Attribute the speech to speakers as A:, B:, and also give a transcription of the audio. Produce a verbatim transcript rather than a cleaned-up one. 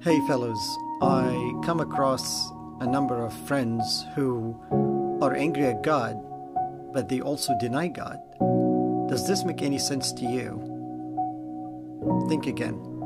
A: Hey fellows, I come across a number of friends who are angry at God, but they also deny God. Does this make any sense to you? Think again.